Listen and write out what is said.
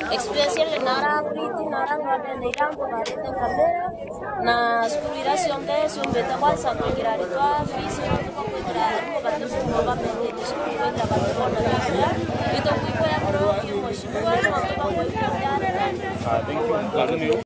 especially nara kuriti nara ngode neirango barete kamera na spiración de eso mbeta kwa sakugira ritwa fisi no kugira ngo batuze ngo bamenye disukuru ya batona ya ito kuiko ya pro ki mo shimwa no kuiko ya thank you.